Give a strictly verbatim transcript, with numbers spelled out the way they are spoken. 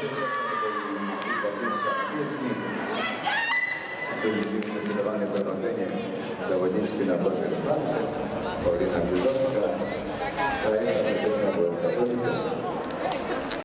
Tu widzimy zdecydowane prowadzenie zawodniczki na poziomie czwartym, Paulina Brzozowska, Karolina Brzozowska była w